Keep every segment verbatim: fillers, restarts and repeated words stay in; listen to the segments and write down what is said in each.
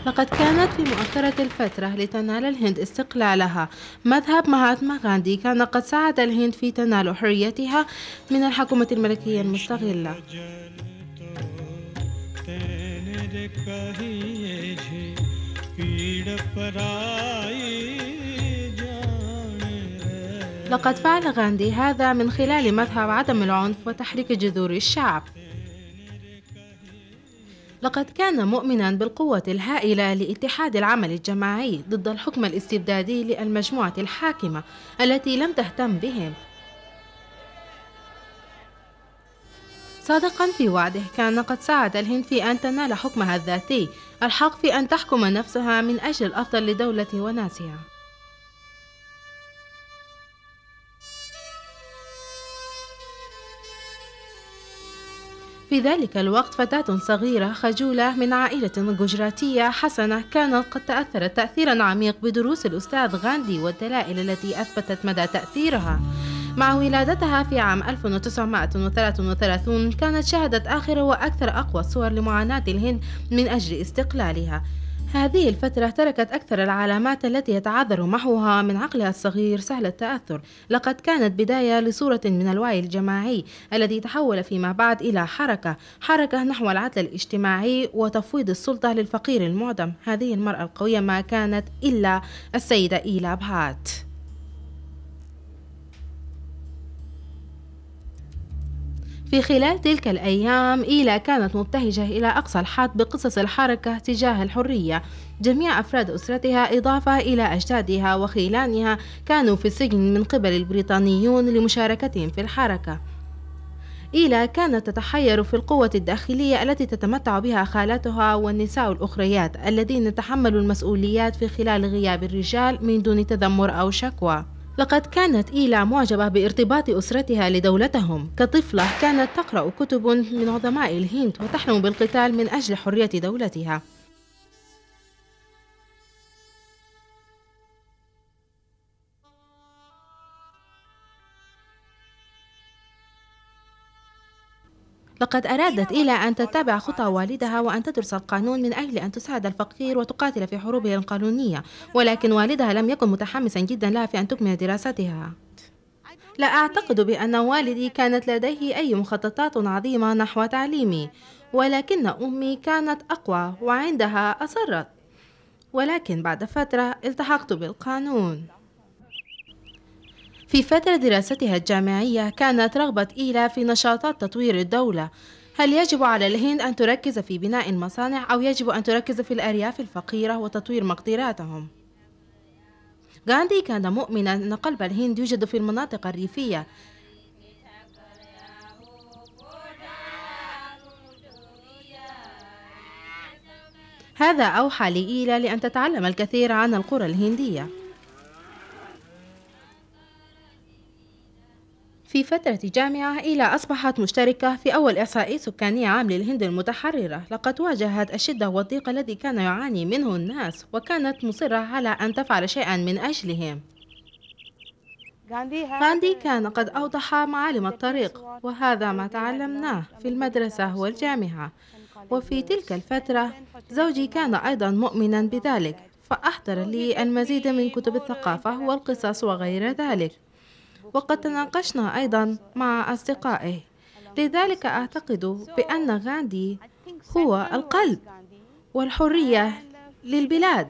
لقد كانت في مؤخرة الفترة لتنال الهند استقلالها. مذهب مهاتما غاندي كان قد ساعد الهند في تنال حريتها من الحكومة الملكية المستغلة. لقد فعل غاندي هذا من خلال مذهب عدم العنف وتحريك جذور الشعب. لقد كان مؤمنا بالقوة الهائلة لاتحاد العمل الجماعي ضد الحكم الاستبدادي للمجموعة الحاكمة التي لم تهتم بهم. صادقا في وعده، كان قد ساعد الهند في أن تنال حكمها الذاتي، الحق في أن تحكم نفسها من أجل الأفضل لدولة وناسها. في ذلك الوقت فتاة صغيرة خجولة من عائلة جوجراتية حسنة كانت قد تأثرت تأثيرا عميق بدروس الأستاذ غاندي والدلائل التي أثبتت مدى تأثيرها. مع ولادتها في عام ألف وتسعمائة وثلاثة وثلاثين كانت شهدت آخر وأكثر أقوى الصور لمعاناة الهند من أجل استقلالها. هذه الفترة تركت أكثر العلامات التي يتعذر محوها من عقلها الصغير سهل التأثر. لقد كانت بداية لصورة من الوعي الجماعي الذي تحول فيما بعد إلى حركة حركة نحو العدل الاجتماعي وتفويض السلطة للفقير المعدم. هذه المرأة القوية ما كانت إلا السيدة إيلا بهات. في خلال تلك الأيام إيلا كانت مبتهجة إلى أقصى الحد بقصص الحركة تجاه الحرية. جميع أفراد أسرتها إضافة إلى أجدادها وخيلانها كانوا في السجن من قبل البريطانيون لمشاركتهم في الحركة. إيلا كانت تتحير في القوة الداخلية التي تتمتع بها خالاتها والنساء الأخريات الذين تحملوا المسؤوليات في خلال غياب الرجال من دون تذمر أو شكوى. لقد كانت إيلا معجبة بارتباط أسرتها لدولتهم. كطفلة كانت تقرأ كتب من عظماء الهند وتحلم بالقتال من أجل حرية دولتها. لقد أرادت إيلا أن تتبع خطى والدها وأن تدرس القانون من أجل أن تساعد الفقير وتقاتل في حروبه القانونية، ولكن والدها لم يكن متحمسا جدا لها في أن تكمل دراستها. لا أعتقد بأن والدي كانت لديه أي مخططات عظيمة نحو تعليمي، ولكن أمي كانت أقوى وعندها أصرت، ولكن بعد فترة التحقت بالقانون. في فترة دراستها الجامعية كانت رغبة إيلا في نشاطات تطوير الدولة. هل يجب على الهند أن تركز في بناء المصانع أو يجب أن تركز في الأرياف الفقيرة وتطوير مقدراتهم؟ غاندي كان مؤمنا أن قلب الهند يوجد في المناطق الريفية. هذا أوحى لإيلا لأن تتعلم الكثير عن القرى الهندية. في فترة جامعة إيلا أصبحت مشتركة في أول إحصائي سكاني عام للهند المتحررة. لقد واجهت الشدة والضيق الذي كان يعاني منه الناس وكانت مصرة على أن تفعل شيئا من أجلهم. غاندي كان قد أوضح معالم الطريق، وهذا ما تعلمناه في المدرسة والجامعة. وفي تلك الفترة زوجي كان أيضا مؤمنا بذلك، فأحضر لي المزيد من كتب الثقافة والقصص وغير ذلك، وقد تناقشنا أيضا مع أصدقائه. لذلك أعتقد بأن غاندي هو القلب والحرية للبلاد.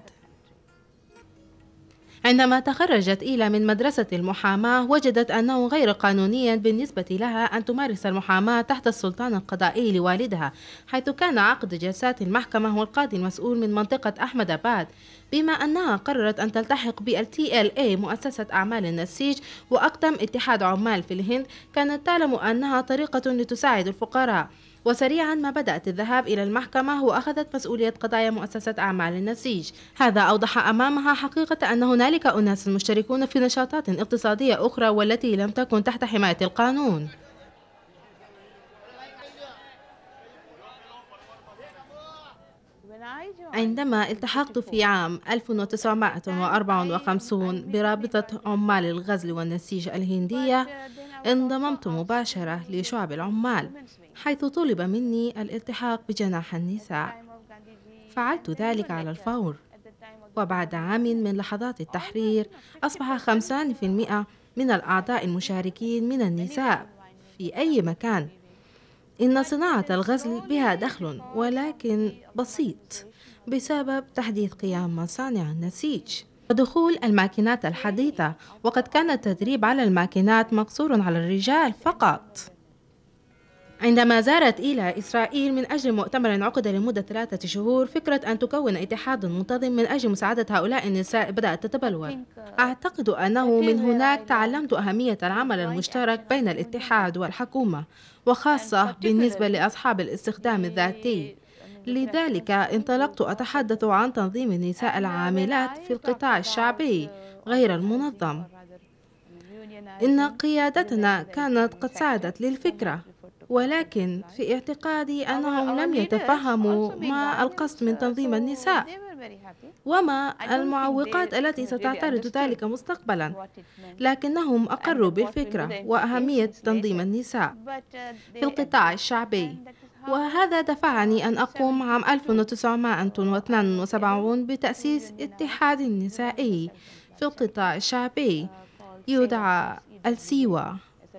عندما تخرجت إيلا من مدرسة المحاماة وجدت أنه غير قانونيا بالنسبة لها أن تمارس المحاماة تحت السلطان القضائي لوالدها، حيث كان عقد جلسات المحكمة والقاضي المسؤول من منطقة أحمد آباد. بما أنها قررت أن تلتحق بال تي إل إيه مؤسسة أعمال النسيج وأقدم اتحاد عمال في الهند، كانت تعلم أنها طريقة لتساعد الفقراء. وسريعا ما بدأت الذهاب إلى المحكمة وأخذت مسؤولية قضايا مؤسسة أعمال النسيج. هذا أوضح أمامها حقيقة أن هنالك أناس مشتركون في نشاطات اقتصادية أخرى والتي لم تكن تحت حماية القانون. عندما التحقت في عام ألف وتسعمائة وأربعة وخمسين برابطة عمال الغزل والنسيج الهندية، انضممت مباشرة لشعب العمال، حيث طلب مني الالتحاق بجناح النساء. فعلت ذلك على الفور، وبعد عام من لحظات التحرير أصبح خمسين بالمئة من الأعضاء المشاركين من النساء في أي مكان. إن صناعة الغزل بها دخل ولكن بسيط بسبب تحديث قيام مصانع النسيج ودخول الماكينات الحديثة، وقد كان التدريب على الماكينات مقصور على الرجال فقط. عندما زارت إيلا إسرائيل من أجل مؤتمر عقد لمدة ثلاثة شهور، فكرة أن تكون اتحاد منتظم من أجل مساعدة هؤلاء النساء بدأت تتبلور. أعتقد أنه من هناك تعلمت أهمية العمل المشترك بين الاتحاد والحكومة، وخاصة بالنسبة لأصحاب الاستخدام الذاتي. لذلك انطلقت أتحدث عن تنظيم النساء العاملات في القطاع الشعبي غير المنظم. إن قيادتنا كانت قد ساعدت للفكرة، ولكن في اعتقادي أنهم لم يتفهموا ما القصد من تنظيم النساء وما المعوقات التي ستعترض ذلك مستقبلا، لكنهم أقروا بالفكرة وأهمية تنظيم النساء في القطاع الشعبي، وهذا دفعني أن أقوم عام ألف وتسعمائة واثنين وسبعين بتأسيس اتحاد نسائي في القطاع الشعبي يدعى السيوا.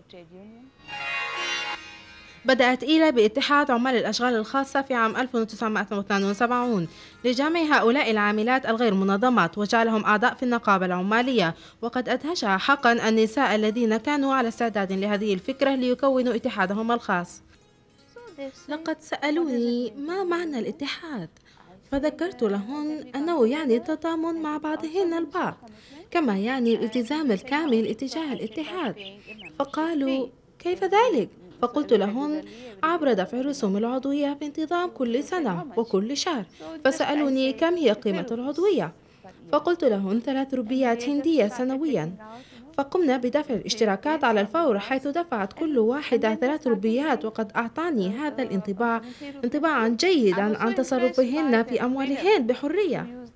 بدأت إيلا باتحاد عمال الأشغال الخاصة في عام ألف وتسعمائة واثنين وسبعين لجمع هؤلاء العاملات الغير منظمات وجعلهم أعضاء في النقابة العمالية، وقد أدهشها حقا النساء الذين كانوا على استعداد لهذه الفكرة ليكونوا اتحادهم الخاص. لقد سألوني ما معنى الاتحاد، فذكرت لهن أنه يعني التضامن مع بعضهن البعض، كما يعني الالتزام الكامل اتجاه الاتحاد. فقالوا كيف ذلك؟ فقلت لهن عبر دفع الرسوم العضوية بانتظام كل سنة وكل شهر. فسألوني كم هي قيمة العضوية؟ فقلت لهن ثلاث روبيات هندية سنويا. فقمنا بدفع الاشتراكات على الفور، حيث دفعت كل واحدة ثلاث روبيات، وقد أعطاني هذا الانطباع انطباعا جيدا عن تصرفهن في أموالهن بحرية.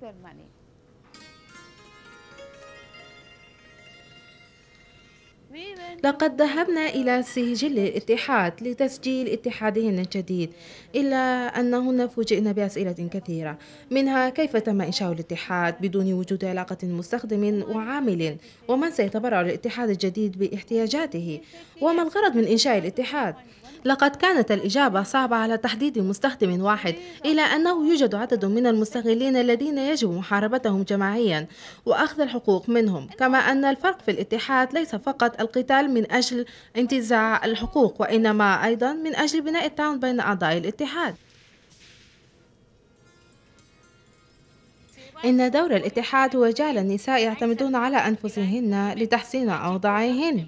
لقد ذهبنا إلى سجل الاتحاد لتسجيل اتحادهن الجديد، إلا أنهن فوجئن بأسئلة كثيرة، منها كيف تم إنشاء الاتحاد بدون وجود علاقة مستخدم وعامل، ومن سيتبرع للاتحاد الجديد باحتياجاته، وما الغرض من إنشاء الاتحاد. لقد كانت الإجابة صعبة على تحديد مستخدم واحد، إلى أنه يوجد عدد من المستغلين الذين يجب محاربتهم جماعيا وأخذ الحقوق منهم، كما أن الفرق في الاتحاد ليس فقط القتال من أجل انتزاع الحقوق، وإنما أيضا من أجل بناء التعاون بين أعضاء الاتحاد. إن دور الاتحاد هو جعل النساء يعتمدون على أنفسهن لتحسين أوضاعهن.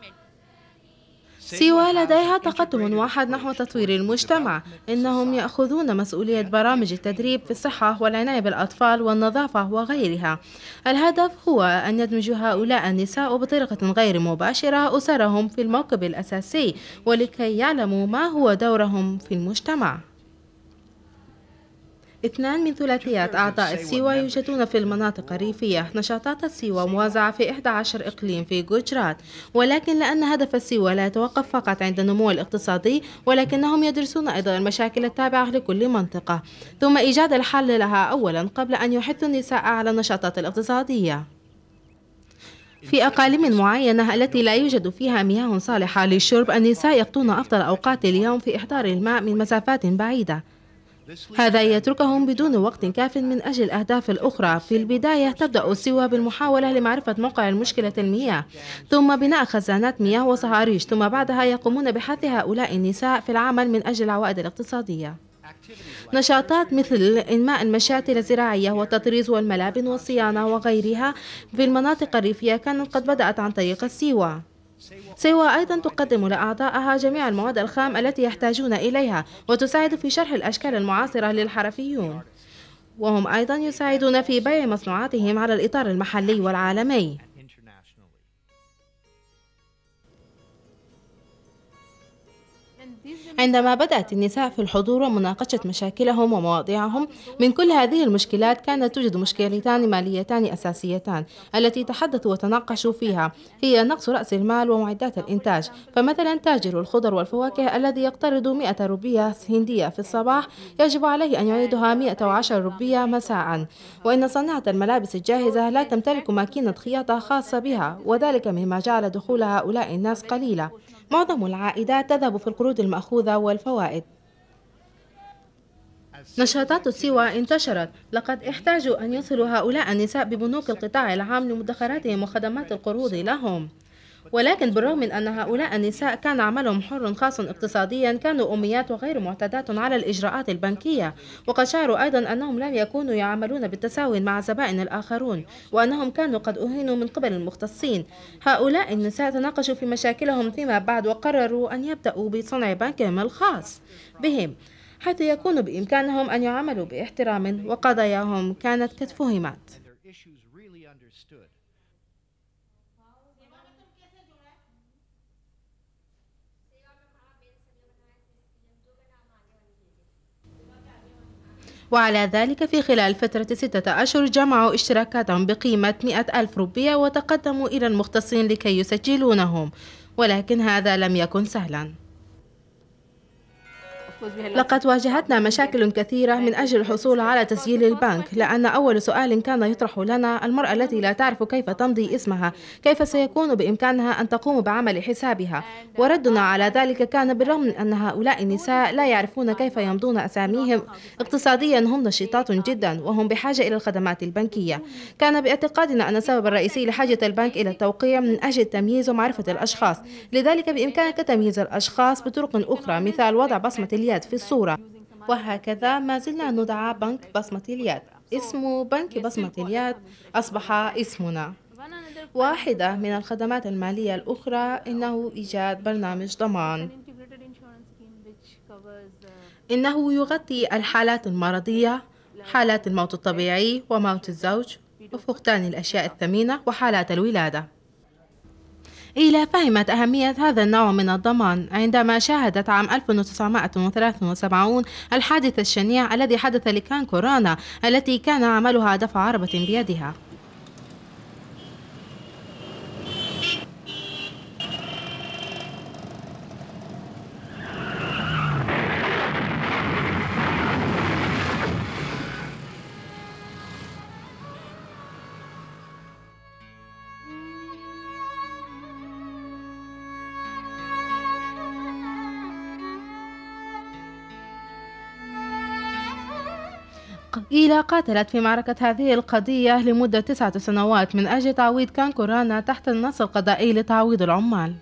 سيوا لديها تقدم واحد نحو تطوير المجتمع. إنهم يأخذون مسؤولية برامج التدريب في الصحة والعناية بالأطفال والنظافة وغيرها. الهدف هو أن يدمج هؤلاء النساء بطريقة غير مباشرة أسرهم في الموكب الأساسي، ولكي يعلموا ما هو دورهم في المجتمع. اثنان من ثلاثيات أعضاء السيوا يوجدون في المناطق الريفية. نشاطات السيوا موزعة في إحدى عشر إقليم في جوجرات، ولكن لأن هدف السيوا لا يتوقف فقط عند النمو الاقتصادي، ولكنهم يدرسون أيضا المشاكل التابعة لكل منطقة، ثم إيجاد الحل لها أولا قبل أن يحثوا النساء على النشاطات الاقتصادية. في أقاليم معينة التي لا يوجد فيها مياه صالحة للشرب، النساء يقضون أفضل أوقات اليوم في إحضار الماء من مسافات بعيدة. هذا يتركهم بدون وقت كاف من أجل الأهداف الأخرى. في البداية تبدأ السيوا بالمحاولة لمعرفة موقع المشكلة المياه، ثم بناء خزانات مياه وصهاريج، ثم بعدها يقومون بحث هؤلاء النساء في العمل من أجل العوائد الاقتصادية. نشاطات مثل إنماء المشاتل الزراعية والتطريز والملابن والصيانة وغيرها في المناطق الريفية كانت قد بدأت عن طريق السيوا. سيوا أيضا تقدم لأعضائها جميع المواد الخام التي يحتاجون إليها، وتساعد في شرح الأشكال المعاصرة للحرفيون، وهم أيضا يساعدون في بيع مصنوعاتهم على الإطار المحلي والعالمي. عندما بدأت النساء في الحضور ومناقشة مشاكلهم ومواضيعهم، من كل هذه المشكلات كانت توجد مشكلتان ماليتان أساسيتان التي تحدثوا وتناقشوا فيها، هي نقص رأس المال ومعدات الإنتاج. فمثلا تاجر الخضر والفواكه الذي يقترض مئة روبية هندية في الصباح يجب عليه أن يعيدها مئة وعشرة روبية مساء. وإن صناعة الملابس الجاهزة لا تمتلك ماكينة خياطة خاصة بها، وذلك مما جعل دخول هؤلاء الناس قليلة. معظم العائدات تذهب في القروض المأخوذة والفوائد. نشاطات السوى انتشرت. لقد احتاجوا أن يصلوا هؤلاء النساء ببنوك القطاع العام لمدخراتهم وخدمات القروض لهم. ولكن بالرغم من أن هؤلاء النساء كان عملهم حر خاص اقتصاديا، كانوا أميات وغير معتادات على الإجراءات البنكية، وقد شعروا أيضا أنهم لم يكونوا يعملون بالتساوي مع زبائن الآخرون، وأنهم كانوا قد أهينوا من قبل المختصين. هؤلاء النساء تناقشوا في مشاكلهم فيما بعد وقرروا أن يبدأوا بصنع بنكهم الخاص بهم، حيث يكون بإمكانهم أن يعملوا باحترام، وقضاياهم كانت قد فهمت. وعلى ذلك في خلال فترة ستة أشهر جمعوا اشتراكاتهم بقيمة مئة ألف روبية وتقدموا إلى المختصين لكي يسجلونهم، ولكن هذا لم يكن سهلا. لقد واجهتنا مشاكل كثيرة من أجل الحصول على تسجيل البنك، لأن أول سؤال كان يطرح لنا: المرأة التي لا تعرف كيف تمضي اسمها، كيف سيكون بإمكانها أن تقوم بعمل حسابها؟ وردنا على ذلك كان: بالرغم من أن هؤلاء النساء لا يعرفون كيف يمضون أساميهم، اقتصاديا هم نشيطات جدا وهم بحاجة إلى الخدمات البنكية. كان باعتقادنا أن السبب الرئيسي لحاجة البنك إلى التوقيع من أجل التمييز ومعرفة الأشخاص، لذلك بإمكانك تمييز الأشخاص بطرق أخرى، مثال وضع بصمة اليد في الصورة. وهكذا ما زلنا ندعى بنك بصمة اليد. اسم بنك بصمة اليد أصبح اسمنا. واحدة من الخدمات المالية الأخرى إنه إيجاد برنامج ضمان. إنه يغطي الحالات المرضية، حالات الموت الطبيعي وموت الزوج وفقدان الأشياء الثمينة وحالات الولادة. إيلا فهمت أهمية هذا النوع من الضمان عندما شاهدت عام ألف وتسعمائة وثلاثة وسبعين الحادث الشنيع الذي حدث لكان كورونا، التي كان عملها دفع عربة بيدها. إيلا قاتلت في معركة هذه القضية لمدة تسعة سنوات من أجل تعويض كان كورونا تحت النص القضائي لتعويض العمال.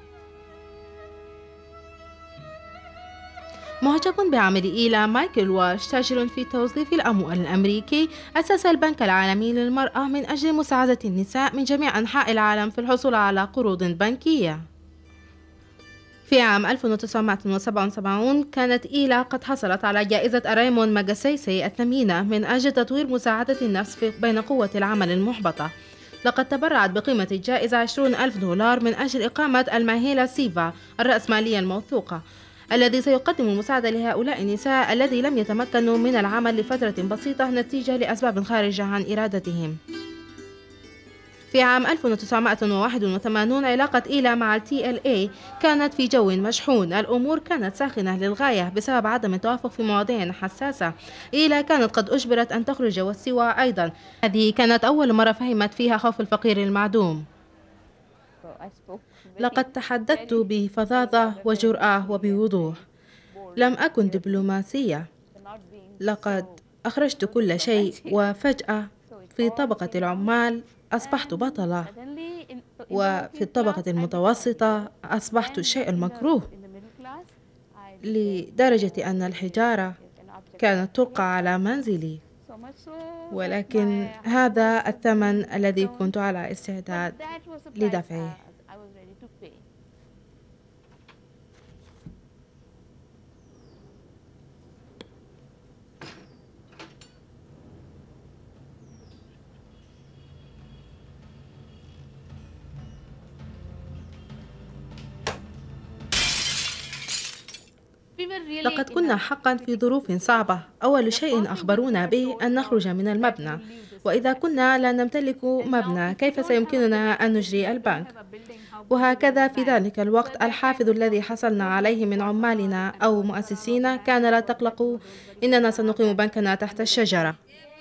معجب بعمل إيلا، مايكل واش تاجر في توظيف الأموال الأمريكي أسس البنك العالمي للمرأة من أجل مساعدة النساء من جميع أنحاء العالم في الحصول على قروض بنكية. في عام ألف وتسعمائة وسبعة وسبعين كانت إيلا قد حصلت على جائزة ريمون ماجسيسي الثمينة من أجل تطوير مساعدة النفس بين قوة العمل المحبطة. لقد تبرعت بقيمة الجائزة عشرين ألف دولار من أجل إقامة الماهيلا سيفا الرأسمالية الموثوقة، الذي سيقدم المساعدة لهؤلاء النساء الذي لم يتمكنوا من العمل لفترة بسيطة نتيجة لأسباب خارجة عن إرادتهم. في عام ألف وتسعمائة وواحد وثمانين علاقة إيلا مع التي إل إيه كانت في جو مشحون. الأمور كانت ساخنة للغاية بسبب عدم التوافق في مواضيع حساسة. إيلا كانت قد أجبرت أن تخرج والسوى أيضا. هذه كانت أول مرة فهمت فيها خوف الفقير المعدوم. لقد تحدثت بفظاظة وجرأة وبوضوح. لم أكن دبلوماسية. لقد أخرجت كل شيء، وفجأة في طبقة العمال أصبحت بطلة، وفي الطبقة المتوسطة أصبحت الشيء المكروه، لدرجة أن الحجارة كانت تلقى على منزلي. ولكن هذا الثمن الذي كنت على استعداد لدفعه. لقد كنا حقا في ظروف صعبة. أول شيء أخبرونا به أن نخرج من المبنى، وإذا كنا لا نمتلك مبنى كيف سيمكننا أن نجري البنك؟ وهكذا في ذلك الوقت الحافز الذي حصلنا عليه من عمالنا أو مؤسسينا كان: لا تقلقوا، إننا سنقيم بنكنا تحت الشجرة.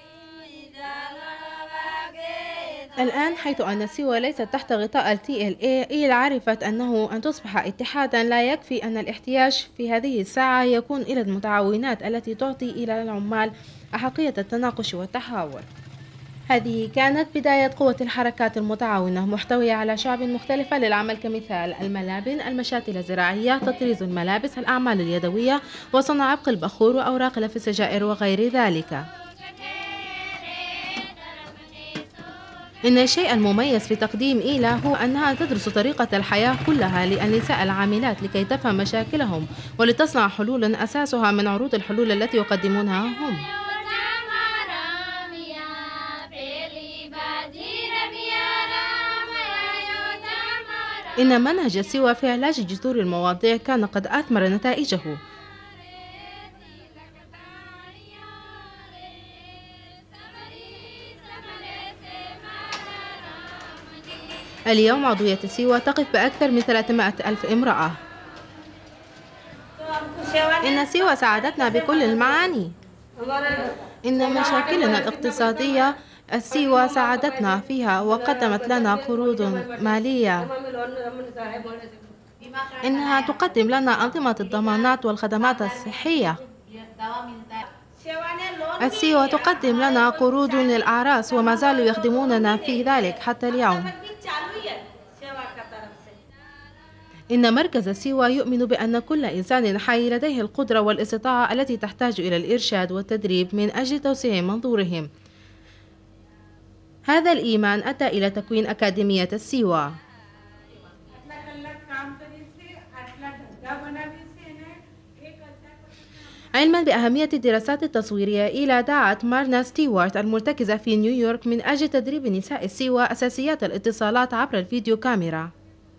الآن حيث أن سيوة ليست تحت غطاء ال تي إل إيه، عرفت أنه أن تصبح اتحادا لا يكفي، أن الاحتياج في هذه الساعة يكون إلى المتعاونات التي تعطي إلى العمال أحقية التناقش والتحاور. هذه كانت بداية قوة الحركات المتعاونة، محتوية على شعب مختلفة للعمل، كمثال الملابن، المشاتل الزراعية، تطريز الملابس، الأعمال اليدوية، وصنع عبق البخور وأوراق لف السجائر وغير ذلك. إن الشيء المميز في تقديم إيلا هو أنها تدرس طريقة الحياة كلها للنساء العاملات لكي تفهم مشاكلهم ولتصنع حلولا أساسها من عروض الحلول التي يقدمونها هم. إن منهج سيوة في علاج جذور المواضيع كان قد أثمر نتائجه. اليوم عضوية سيوة تقف بأكثر من ثلاثمائة ألف امرأة. إن سيوة ساعدتنا بكل المعاني. إن مشاكلنا الاقتصادية سيوة ساعدتنا فيها وقدمت لنا قروض مالية. إنها تقدم لنا أنظمة الضمانات والخدمات الصحية. السيوة تقدم لنا قروض للأعراس وما زالوا يخدموننا في ذلك حتى اليوم. إن مركز سيوة يؤمن بأن كل إنسان حي لديه القدرة والاستطاعة التي تحتاج إلى الإرشاد والتدريب من أجل توسيع منظورهم. هذا الإيمان أدى إلى تكوين أكاديمية السيوة. علما بأهمية الدراسات التصويرية، إيلا دعت مارنا ستيوارت المرتكزة في نيويورك من أجل تدريب نساء السيوة أساسيات الاتصالات عبر الفيديو كاميرا.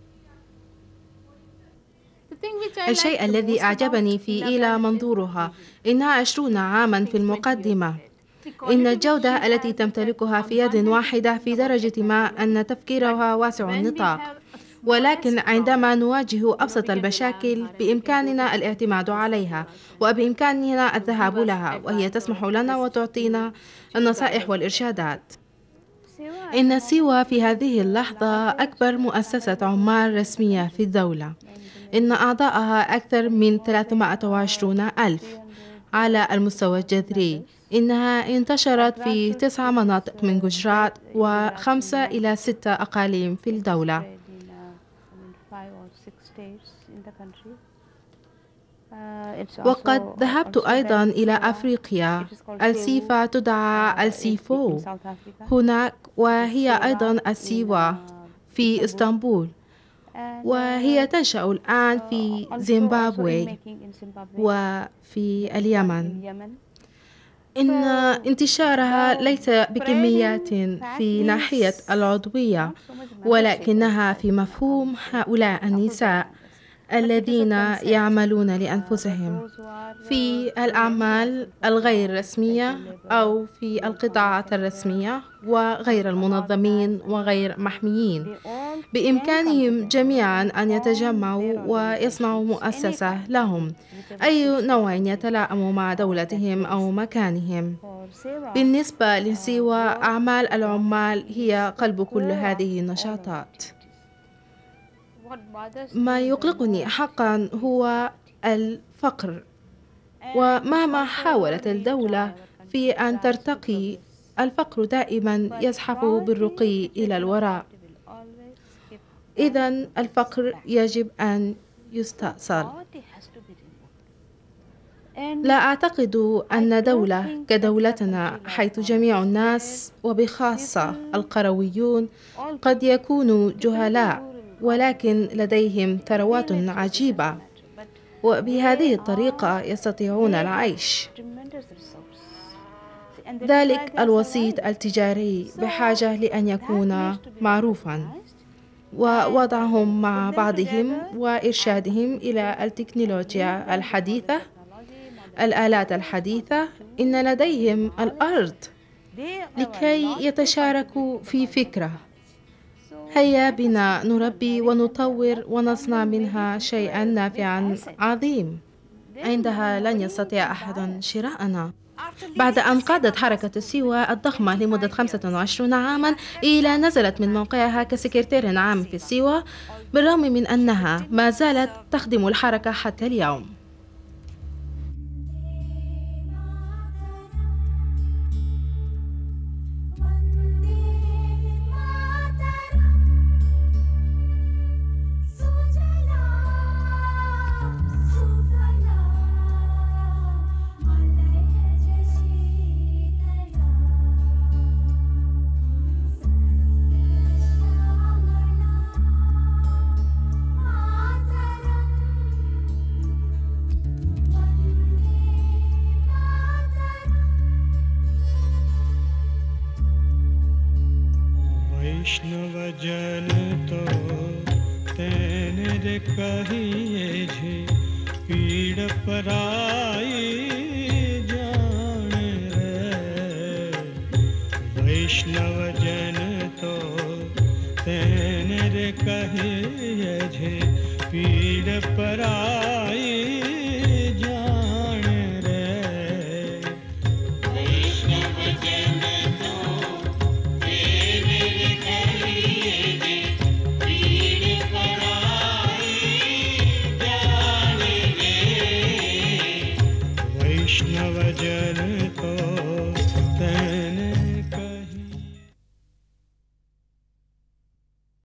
الشيء الذي أعجبني في إيلا منظورها، إنها عشرون عاما في المقدمة. إن الجودة التي تمتلكها في يد واحدة في درجة ما أن تفكيرها واسع النطاق، ولكن عندما نواجه أبسط المشاكل بإمكاننا الاعتماد عليها وبإمكاننا الذهاب لها، وهي تسمح لنا وتعطينا النصائح والإرشادات. إن سيوة في هذه اللحظة أكبر مؤسسة عمال رسمية في الدولة. إن أعضائها أكثر من ثلاثمائة وعشرين ألف على المستوى الجذري. إنها انتشرت في تسع مناطق من جوجرات وخمسة إلى ستة أقاليم في الدولة. وقد ذهبت أيضا إلى أفريقيا. السيفا تدعى السيفو هناك، وهي أيضا السيوة في إسطنبول، وهي تنشأ الآن في زيمبابوي وفي اليمن. إن انتشارها ليس بكميات في ناحية العضوية، ولكنها في مفهوم هؤلاء النساء الذين يعملون لأنفسهم في الأعمال الغير رسمية أو في القطاعات الرسمية وغير المنظمين وغير محميين. بإمكانهم جميعا أن يتجمعوا ويصنعوا مؤسسة لهم، أي نوع يتلائم مع دولتهم أو مكانهم. بالنسبة لسيوة، أعمال العمال هي قلب كل هذه النشاطات. ما يقلقني حقا هو الفقر، ومهما حاولت الدولة في أن ترتقي، الفقر دائما يزحف بالرقي إلى الوراء. إذن الفقر يجب أن يستأصل. لا أعتقد أن دولة كدولتنا، حيث جميع الناس وبخاصة القرويون قد يكونوا جهلاء، ولكن لديهم ثروات عجيبة، وبهذه الطريقة يستطيعون العيش. ذلك الوسيط التجاري بحاجة لأن يكون معروفا. ووضعهم مع بعضهم وإرشادهم إلى التكنولوجيا الحديثة، الآلات الحديثة. إن لديهم الأرض لكي يتشاركوا في فكرة. هيا بنا نربي ونطور ونصنع منها شيئا نافعا عظيم. عندها لن يستطيع أحد شراءنا. بعد أن قادت حركة السيوا الضخمة لمدة خمسة وعشرين عاما إلى نزلت من موقعها كسكرتير عام في السيوا، بالرغم من أنها ما زالت تخدم الحركة حتى اليوم. वैष्णव जन तो तेने कहिए जे पीड़ पराई जाने रे। वैष्णव जन तो तेने कहिए जे पीड़ पराई